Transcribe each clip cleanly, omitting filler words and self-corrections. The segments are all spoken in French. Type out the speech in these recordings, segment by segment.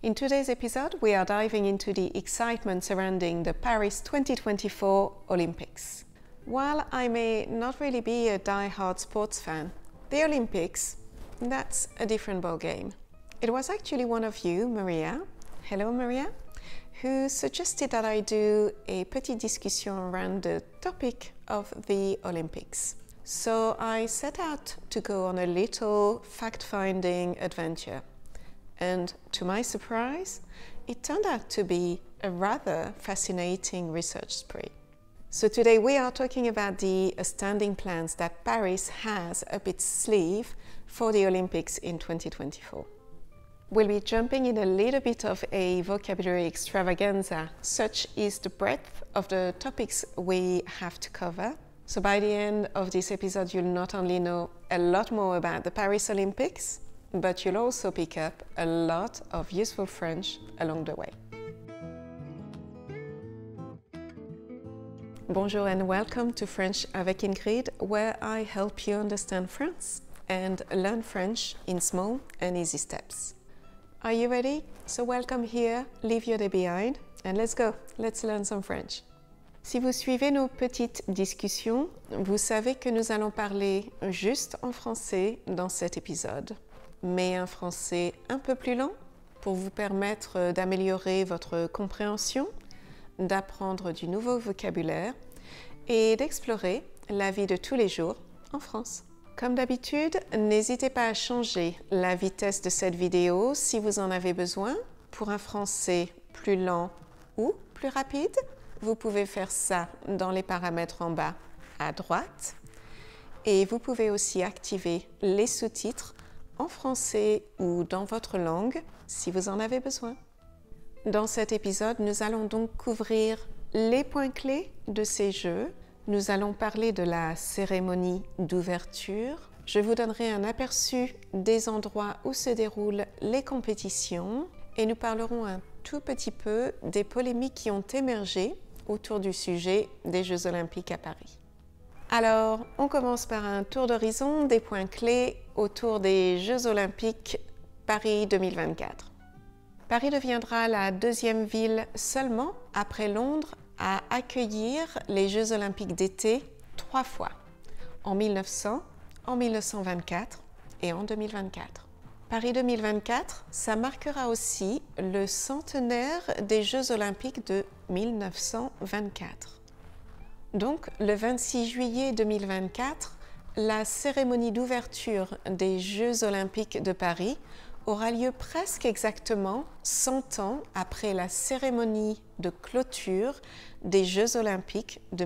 In today's episode, we are diving into the excitement surrounding the Paris 2024 Olympics. While I may not really be a die-hard sports fan, the Olympics, that's a different ballgame. It was actually one of you, Maria, hello Maria, who suggested that I do a petite discussion around the topic of the Olympics. So I set out to go on a little fact-finding adventure. And to my surprise, it turned out to be a rather fascinating research spree. So today we are talking about the astounding plans that Paris has up its sleeve for the Olympics in 2024. We'll be jumping in a little bit of a vocabulary extravaganza. Such is the breadth of the topics we have to cover. So by the end of this episode, you'll not only know a lot more about the Paris Olympics, but you'll also pick up a lot of useful French along the way. Bonjour and welcome to French avec Ingrid, where I help you understand France and learn French in small and easy steps. Are you ready? So welcome here, leave your day behind, and let's go, let's learn some French. Si vous suivez nos petites discussions, vous savez que nous allons parler juste en français dans cet épisode, mais un français un peu plus lent pour vous permettre d'améliorer votre compréhension, d'apprendre du nouveau vocabulaire et d'explorer la vie de tous les jours en France. Comme d'habitude, n'hésitez pas à changer la vitesse de cette vidéo si vous en avez besoin. Pour un français plus lent ou plus rapide, vous pouvez faire ça dans les paramètres en bas à droite. Et vous pouvez aussi activer les sous-titres en français ou dans votre langue si vous en avez besoin. Dans cet épisode, nous allons donc couvrir les points clés de ces Jeux. Nous allons parler de la cérémonie d'ouverture. Je vous donnerai un aperçu des endroits où se déroulent les compétitions et nous parlerons un tout petit peu des polémiques qui ont émergé autour du sujet des Jeux Olympiques à Paris. Alors, on commence par un tour d'horizon des points clés autour des Jeux Olympiques Paris 2024. Paris deviendra la deuxième ville seulement après Londres à accueillir les Jeux Olympiques d'été 3 fois, en 1900, en 1924 et en 2024. Paris 2024, ça marquera aussi le centenaire des Jeux Olympiques de 1924. Donc, le 26 juillet 2024, la cérémonie d'ouverture des Jeux Olympiques de Paris aura lieu presque exactement 100 ans après la cérémonie de clôture des Jeux Olympiques de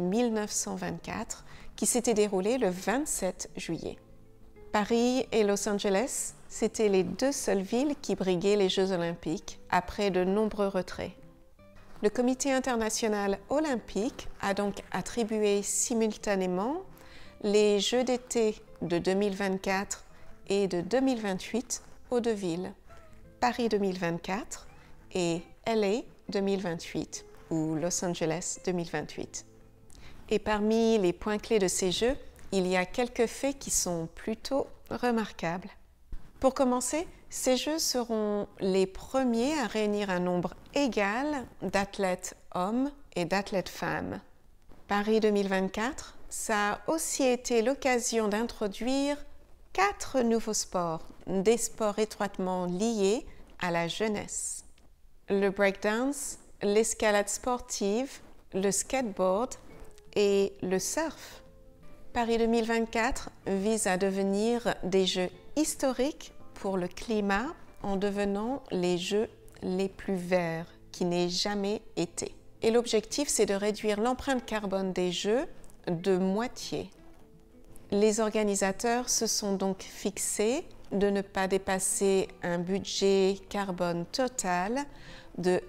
1924 qui s'était déroulée le 27 juillet. Paris et Los Angeles, c'étaient les deux seules villes qui briguaient les Jeux Olympiques après de nombreux retraits. Le Comité international olympique a donc attribué simultanément les Jeux d'été de 2024 et de 2028 aux deux villes, Paris 2024 et LA 2028 ou Los Angeles 2028. Et parmi les points clés de ces Jeux, il y a quelques faits qui sont plutôt remarquables. Pour commencer, ces Jeux seront les premiers à réunir un nombre égal d'athlètes hommes et d'athlètes femmes. Paris 2024, ça a aussi été l'occasion d'introduire 4 nouveaux sports, des sports étroitement liés à la jeunesse. Le breakdance, l'escalade sportive, le skateboard et le surf. Paris 2024 vise à devenir des Jeux historiques pour le climat en devenant les Jeux les plus verts qui n'aient jamais été. Et l'objectif, c'est de réduire l'empreinte carbone des Jeux de moitié. Les organisateurs se sont donc fixés de ne pas dépasser un budget carbone total de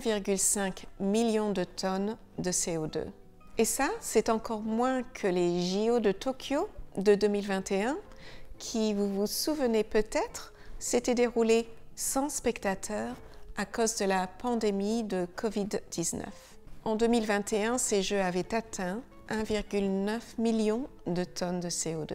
1,5 million de tonnes de CO2. Et ça, c'est encore moins que les JO de Tokyo de 2021 qui, vous vous souvenez peut-être, s'étaient déroulés sans spectateurs à cause de la pandémie de Covid-19. En 2021, ces Jeux avaient atteint 1,9 million de tonnes de CO2.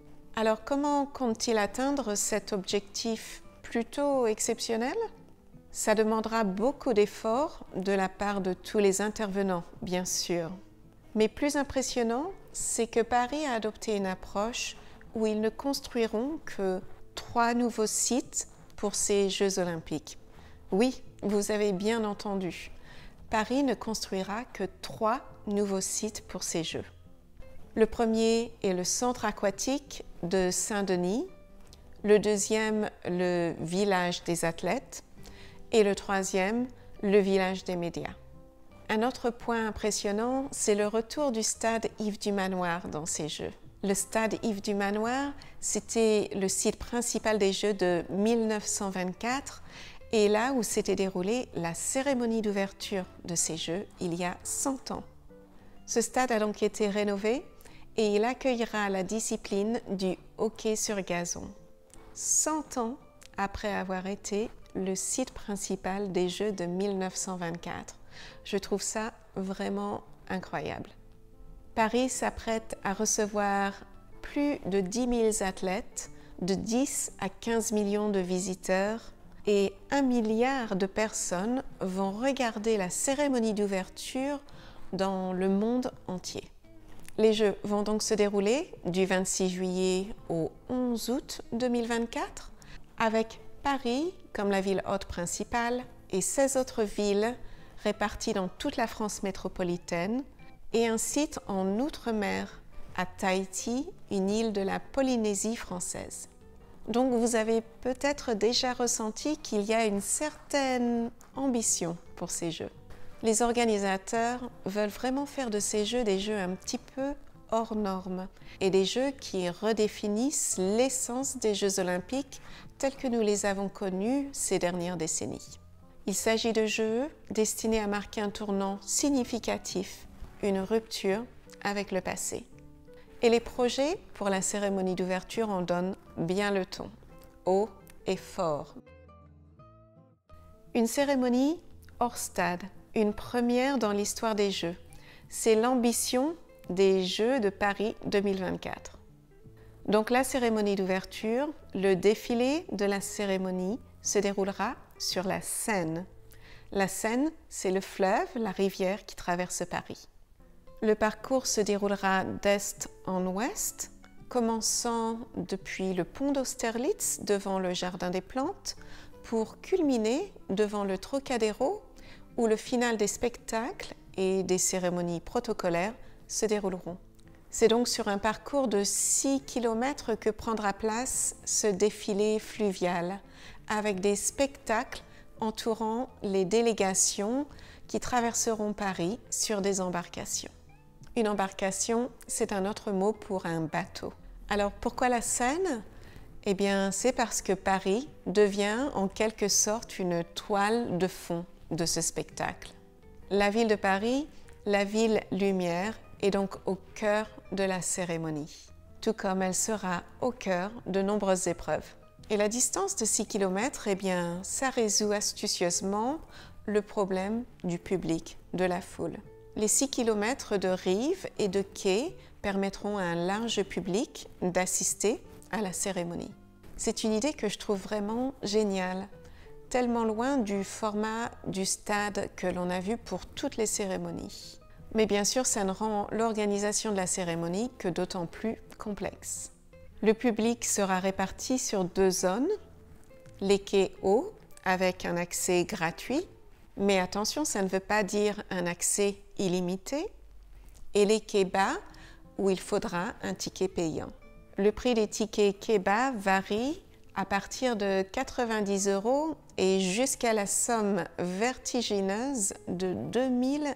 Alors comment compte-t-il atteindre cet objectif plutôt exceptionnel? Ça demandera beaucoup d'efforts de la part de tous les intervenants, bien sûr. Mais plus impressionnant, c'est que Paris a adopté une approche où ils ne construiront que 3 nouveaux sites pour ces Jeux olympiques. Oui, vous avez bien entendu. Paris ne construira que 3 nouveaux sites pour ces Jeux. Le premier est le centre aquatique de Saint-Denis, le deuxième, le village des athlètes, et le troisième, le village des médias. Un autre point impressionnant, c'est le retour du stade Yves du Manoir dans ces Jeux. Le stade Yves du Manoir, c'était le site principal des Jeux de 1924 et là où s'était déroulée la cérémonie d'ouverture de ces Jeux il y a 100 ans. Ce stade a donc été rénové et il accueillera la discipline du hockey sur gazon. 100 ans après avoir été le site principal des Jeux de 1924. Je trouve ça vraiment incroyable. Paris s'apprête à recevoir plus de 10 000 athlètes, de 10 à 15 millions de visiteurs et 1 milliard de personnes vont regarder la cérémonie d'ouverture dans le monde entier. Les Jeux vont donc se dérouler du 26 juillet au 11 août 2024 avec Paris comme la ville hôte principale et 16 autres villes réparties dans toute la France métropolitaine et un site en Outre-mer à Tahiti, une île de la Polynésie française. Donc vous avez peut-être déjà ressenti qu'il y a une certaine ambition pour ces Jeux. Les organisateurs veulent vraiment faire de ces Jeux des Jeux un petit peu hors normes et des Jeux qui redéfinissent l'essence des Jeux olympiques tels que nous les avons connus ces dernières décennies. Il s'agit de Jeux destinés à marquer un tournant significatif, une rupture avec le passé. Et les projets pour la cérémonie d'ouverture en donnent bien le ton, haut et fort. Une cérémonie hors stade, une première dans l'histoire des Jeux. C'est l'ambition des Jeux de Paris 2024. Donc la cérémonie d'ouverture, le défilé de la cérémonie se déroulera sur la Seine. La Seine, c'est le fleuve, la rivière qui traverse Paris. Le parcours se déroulera d'est en ouest, commençant depuis le pont d'Austerlitz devant le Jardin des Plantes pour culminer devant le Trocadéro où le final des spectacles et des cérémonies protocolaires se dérouleront. C'est donc sur un parcours de 6 km que prendra place ce défilé fluvial avec des spectacles entourant les délégations qui traverseront Paris sur des embarcations. Une embarcation, c'est un autre mot pour un bateau. Alors pourquoi la Seine? Eh bien, c'est parce que Paris devient en quelque sorte une toile de fond de ce spectacle. La ville de Paris, la ville lumière, est donc au cœur de la cérémonie, tout comme elle sera au cœur de nombreuses épreuves. Et la distance de 6 km, eh bien, ça résout astucieusement le problème du public, de la foule. Les 6 km de rives et de quais permettront à un large public d'assister à la cérémonie. C'est une idée que je trouve vraiment géniale, tellement loin du format du stade que l'on a vu pour toutes les cérémonies. Mais bien sûr, ça ne rend l'organisation de la cérémonie que d'autant plus complexe. Le public sera réparti sur 2 zones, les quais hauts avec un accès gratuit, mais attention, ça ne veut pas dire un accès illimité, et les quais bas où il faudra un ticket payant. Le prix des tickets quais bas varie à partir de 90 € et jusqu'à la somme vertigineuse de 2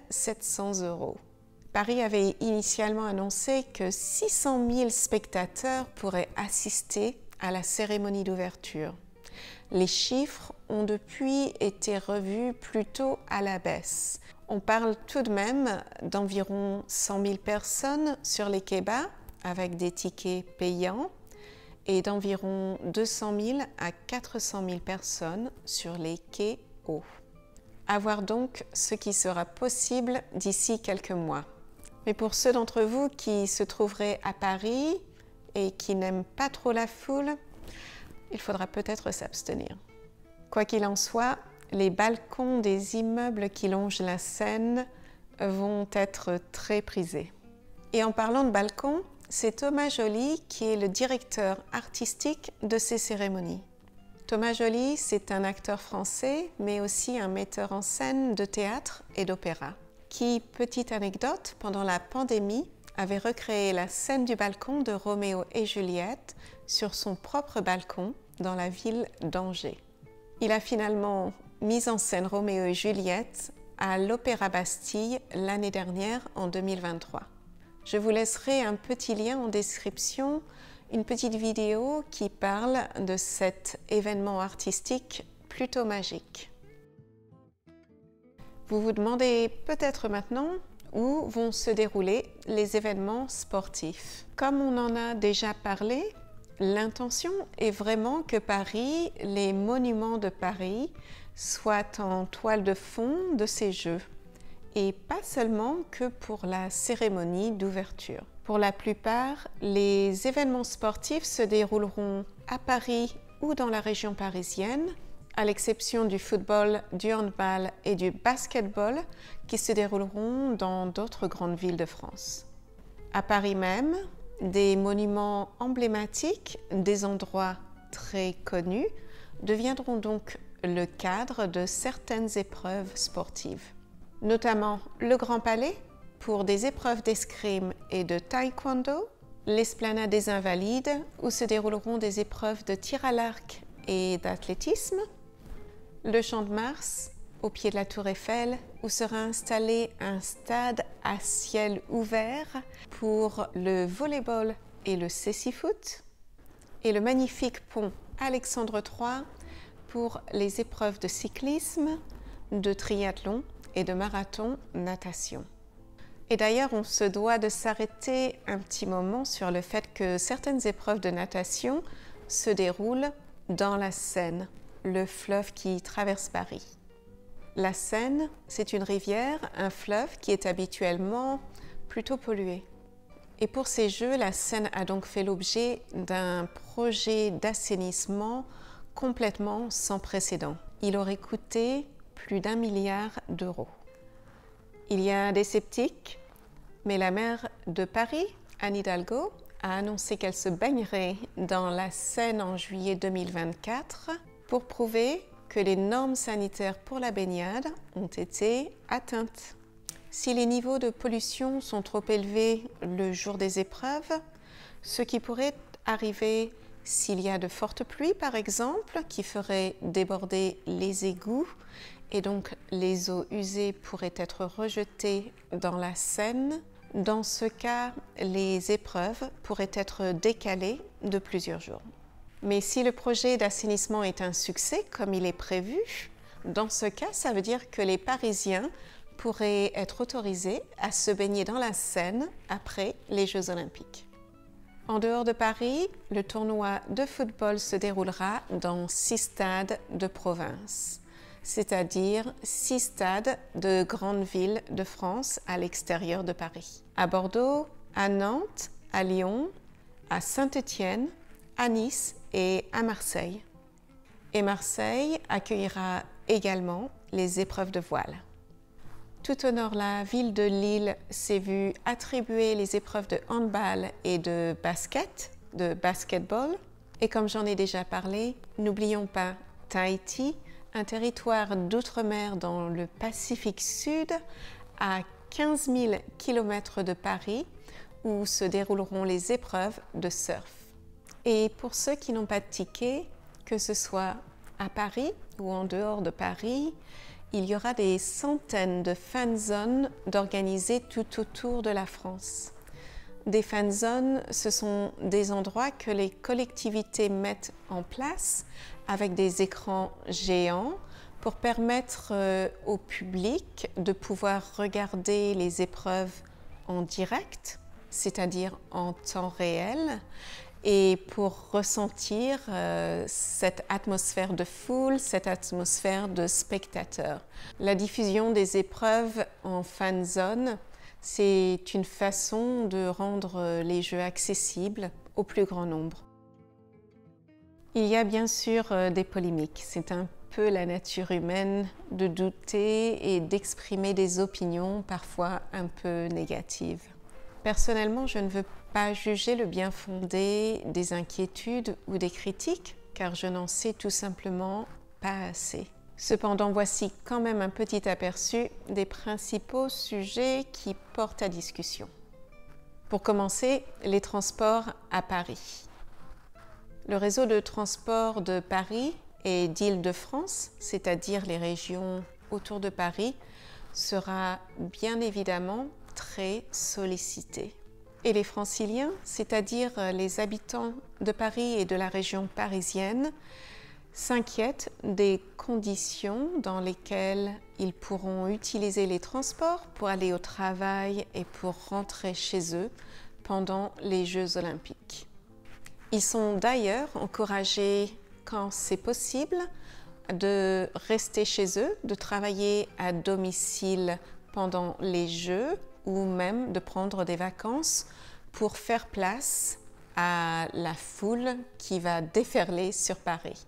700 €. Paris avait initialement annoncé que 600 000 spectateurs pourraient assister à la cérémonie d'ouverture. Les chiffres ont depuis été revus plutôt à la baisse. On parle tout de même d'environ 100 000 personnes sur les quais bas avec des tickets payants et d'environ 200 000 à 400 000 personnes sur les quais hauts. À voir donc ce qui sera possible d'ici quelques mois. Mais pour ceux d'entre vous qui se trouveraient à Paris et qui n'aiment pas trop la foule, il faudra peut-être s'abstenir. Quoi qu'il en soit, les balcons des immeubles qui longent la Seine vont être très prisés. Et en parlant de balcons, c'est Thomas Joly qui est le directeur artistique de ces cérémonies. Thomas Joly, c'est un acteur français, mais aussi un metteur en scène de théâtre et d'opéra, qui, petite anecdote, pendant la pandémie, avait recréé la scène du balcon de Roméo et Juliette sur son propre balcon dans la ville d'Angers. Il a finalement mis en scène Roméo et Juliette à l'Opéra Bastille l'année dernière, en 2023. Je vous laisserai un petit lien en description, une petite vidéo qui parle de cet événement artistique plutôt magique. Vous vous demandez peut-être maintenant où vont se dérouler les événements sportifs. Comme on en a déjà parlé, l'intention est vraiment que Paris, les monuments de Paris, soient en toile de fond de ces Jeux, et pas seulement que pour la cérémonie d'ouverture. Pour la plupart, les événements sportifs se dérouleront à Paris ou dans la région parisienne, à l'exception du football, du handball et du basketball qui se dérouleront dans d'autres grandes villes de France. À Paris même, des monuments emblématiques, des endroits très connus, deviendront donc le cadre de certaines épreuves sportives, notamment le Grand Palais pour des épreuves d'escrime et de taekwondo, l'Esplanade des Invalides où se dérouleront des épreuves de tir à l'arc et d'athlétisme, le Champ de Mars au pied de la Tour Eiffel où sera installé un stade à ciel ouvert pour le volley-ball et le cécifoot, et le magnifique pont Alexandre III pour les épreuves de cyclisme, de triathlon et de marathon natation. Et d'ailleurs, on se doit de s'arrêter un petit moment sur le fait que certaines épreuves de natation se déroulent dans la Seine, le fleuve qui traverse Paris. La Seine, c'est une rivière, un fleuve qui est habituellement plutôt pollué. Et pour ces Jeux, la Seine a donc fait l'objet d'un projet d'assainissement complètement sans précédent. Il aurait coûté plus d'1 milliard d'euros. Il y a des sceptiques, mais la maire de Paris, Anne Hidalgo, a annoncé qu'elle se baignerait dans la Seine en juillet 2024 pour prouver que les normes sanitaires pour la baignade ont été atteintes. Si les niveaux de pollution sont trop élevés le jour des épreuves, ce qui pourrait arriver s'il y a de fortes pluies par exemple, qui feraient déborder les égouts, et donc les eaux usées pourraient être rejetées dans la Seine. Dans ce cas, les épreuves pourraient être décalées de plusieurs jours. Mais si le projet d'assainissement est un succès, comme il est prévu, dans ce cas, ça veut dire que les Parisiens pourraient être autorisés à se baigner dans la Seine après les Jeux Olympiques. En dehors de Paris, le tournoi de football se déroulera dans 6 stades de province, c'est-à-dire 6 stades de grandes villes de France à l'extérieur de Paris. À Bordeaux, à Nantes, à Lyon, à Saint-Étienne, à Nice et à Marseille. Et Marseille accueillera également les épreuves de voile. Tout au nord, la ville de Lille s'est vue attribuer les épreuves de handball et de basketball. Et comme j'en ai déjà parlé, n'oublions pas Tahiti, un territoire d'outre-mer dans le Pacifique Sud, à 15 000 km de Paris, où se dérouleront les épreuves de surf. Et pour ceux qui n'ont pas de ticket, que ce soit à Paris ou en dehors de Paris, il y aura des centaines de fan zones d'organiser tout autour de la France. Des fan zones, ce sont des endroits que les collectivités mettent en place avec des écrans géants pour permettre au public de pouvoir regarder les épreuves en direct, c'est-à-dire en temps réel, et pour ressentir cette atmosphère de foule, cette atmosphère de spectateurs. La diffusion des épreuves en fan zone, c'est une façon de rendre les Jeux accessibles au plus grand nombre. Il y a bien sûr des polémiques. C'est un peu la nature humaine de douter et d'exprimer des opinions parfois un peu négatives. Personnellement, je ne veux pas juger le bien fondé des inquiétudes ou des critiques, car je n'en sais tout simplement pas assez. Cependant, voici quand même un petit aperçu des principaux sujets qui portent à discussion. Pour commencer, les transports à Paris. Le réseau de transport de Paris et d'Île-de-France, c'est-à-dire les régions autour de Paris, sera bien évidemment très sollicité. Et les franciliens, c'est-à-dire les habitants de Paris et de la région parisienne, s'inquiètent des conditions dans lesquelles ils pourront utiliser les transports pour aller au travail et pour rentrer chez eux pendant les Jeux olympiques. Ils sont d'ailleurs encouragés, quand c'est possible, de rester chez eux, de travailler à domicile pendant les Jeux ou même de prendre des vacances pour faire place à la foule qui va déferler sur Paris.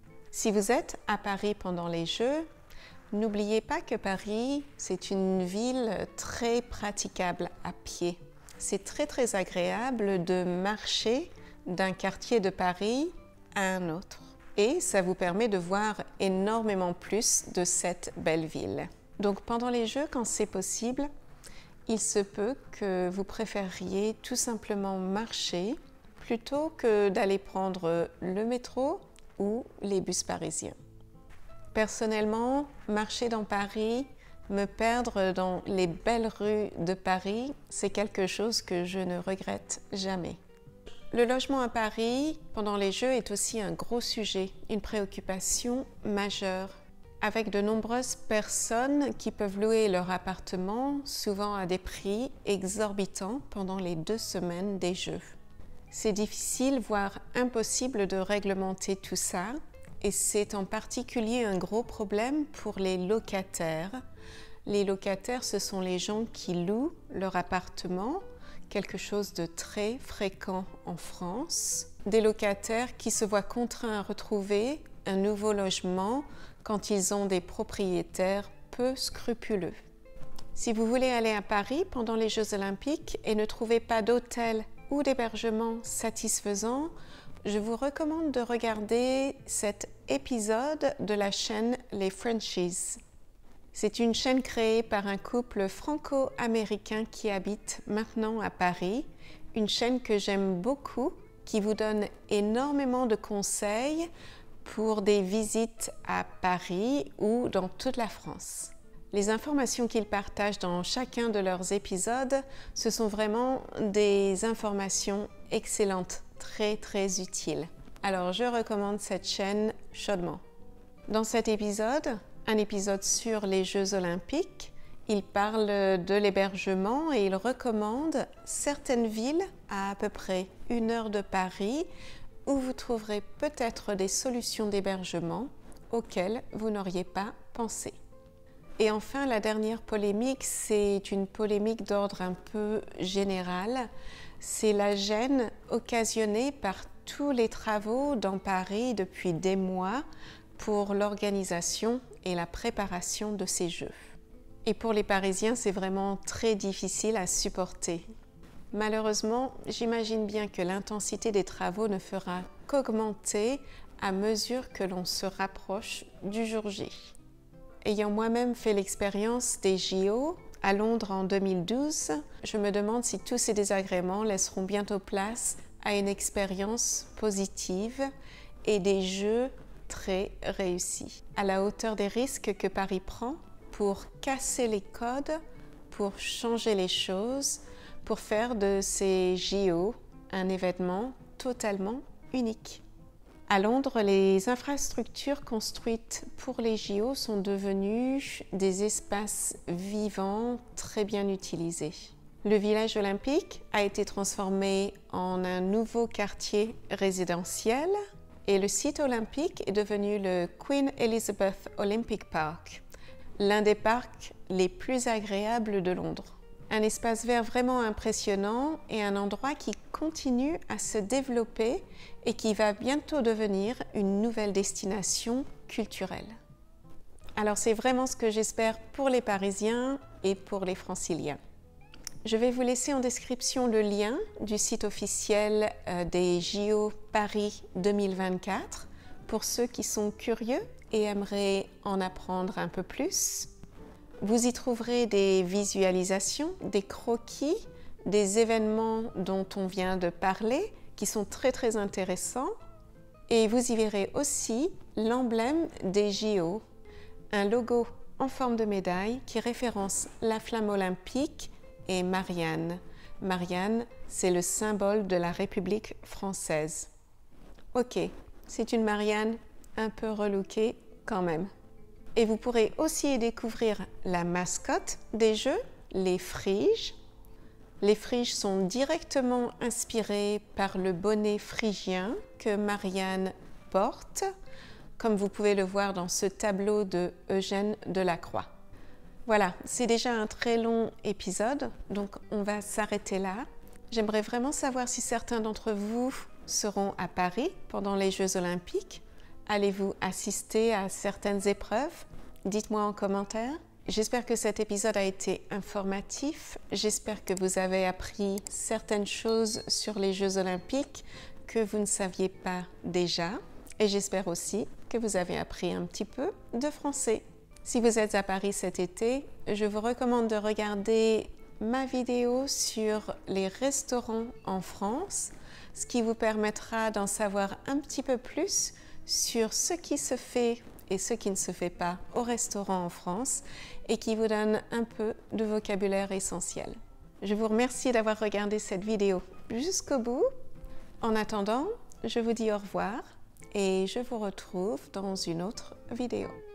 Si vous êtes à Paris pendant les Jeux, n'oubliez pas que Paris, c'est une ville très praticable à pied. C'est très agréable de marcher d'un quartier de Paris à un autre. Et ça vous permet de voir énormément plus de cette belle ville. Donc pendant les Jeux, quand c'est possible, il se peut que vous préfériez tout simplement marcher plutôt que d'aller prendre le métro ou les bus parisiens. Personnellement, marcher dans Paris, me perdre dans les belles rues de Paris, c'est quelque chose que je ne regrette jamais. Le logement à Paris pendant les Jeux est aussi un gros sujet, une préoccupation majeure, avec de nombreuses personnes qui peuvent louer leur appartement, souvent à des prix exorbitants pendant les 2 semaines des Jeux. C'est difficile, voire impossible de réglementer tout ça, et c'est en particulier un gros problème pour les locataires. Les locataires, ce sont les gens qui louent leur appartement, quelque chose de très fréquent en France. Des locataires qui se voient contraints à retrouver un nouveau logement quand ils ont des propriétaires peu scrupuleux. Si vous voulez aller à Paris pendant les Jeux olympiques et ne trouvez pas d'hôtel ou d'hébergement satisfaisant, je vous recommande de regarder cet épisode de la chaîne Les Frenchies. C'est une chaîne créée par un couple franco-américain qui habite maintenant à Paris, une chaîne que j'aime beaucoup, qui vous donne énormément de conseils pour des visites à Paris ou dans toute la France. Les informations qu'ils partagent dans chacun de leurs épisodes, ce sont vraiment des informations excellentes, très utiles. Alors je recommande cette chaîne chaudement. Dans cet épisode, un épisode sur les Jeux olympiques, il parle de l'hébergement et il recommande certaines villes à peu près 1 heure de Paris où vous trouverez peut-être des solutions d'hébergement auxquelles vous n'auriez pas pensé. Et enfin, la dernière polémique, c'est une polémique d'ordre un peu général. C'est la gêne occasionnée par tous les travaux dans Paris depuis des mois pour l'organisation et la préparation de ces Jeux. Et pour les Parisiens, c'est vraiment très difficile à supporter. Malheureusement, j'imagine bien que l'intensité des travaux ne fera qu'augmenter à mesure que l'on se rapproche du jour J. Ayant moi-même fait l'expérience des JO à Londres en 2012, je me demande si tous ces désagréments laisseront bientôt place à une expérience positive et des Jeux très réussis, à la hauteur des risques que Paris prend pour casser les codes, pour changer les choses, pour faire de ces JO un événement totalement unique. À Londres, les infrastructures construites pour les JO sont devenues des espaces vivants très bien utilisés. Le village olympique a été transformé en un nouveau quartier résidentiel et le site olympique est devenu le Queen Elizabeth Olympic Park, l'un des parcs les plus agréables de Londres. Un espace vert vraiment impressionnant et un endroit qui continue à se développer et qui va bientôt devenir une nouvelle destination culturel. Alors c'est vraiment ce que j'espère pour les Parisiens et pour les Franciliens. Je vais vous laisser en description le lien du site officiel des JO Paris 2024 pour ceux qui sont curieux et aimeraient en apprendre un peu plus. Vous y trouverez des visualisations, des croquis, des événements dont on vient de parler qui sont très intéressants. Et vous y verrez aussi l'emblème des JO, un logo en forme de médaille qui référence la flamme olympique et Marianne. Marianne, c'est le symbole de la République française. Ok, c'est une Marianne un peu relookée quand même. Et vous pourrez aussi y découvrir la mascotte des Jeux, les Phryges. Les Phryges sont directement inspirés par le bonnet phrygien que Marianne porte, comme vous pouvez le voir dans ce tableau de Eugène Delacroix. Voilà, c'est déjà un très long épisode, donc on va s'arrêter là. J'aimerais vraiment savoir si certains d'entre vous seront à Paris pendant les Jeux Olympiques. Allez-vous assister à certaines épreuves? Dites-moi en commentaire. J'espère que cet épisode a été informatif. J'espère que vous avez appris certaines choses sur les Jeux Olympiques que vous ne saviez pas déjà. Et j'espère aussi que vous avez appris un petit peu de français. Si vous êtes à Paris cet été, je vous recommande de regarder ma vidéo sur les restaurants en France, ce qui vous permettra d'en savoir un petit peu plus sur ce qui se fait et ce qui ne se fait pas au restaurant en France et qui vous donne un peu de vocabulaire essentiel. Je vous remercie d'avoir regardé cette vidéo jusqu'au bout. En attendant, je vous dis au revoir et je vous retrouve dans une autre vidéo.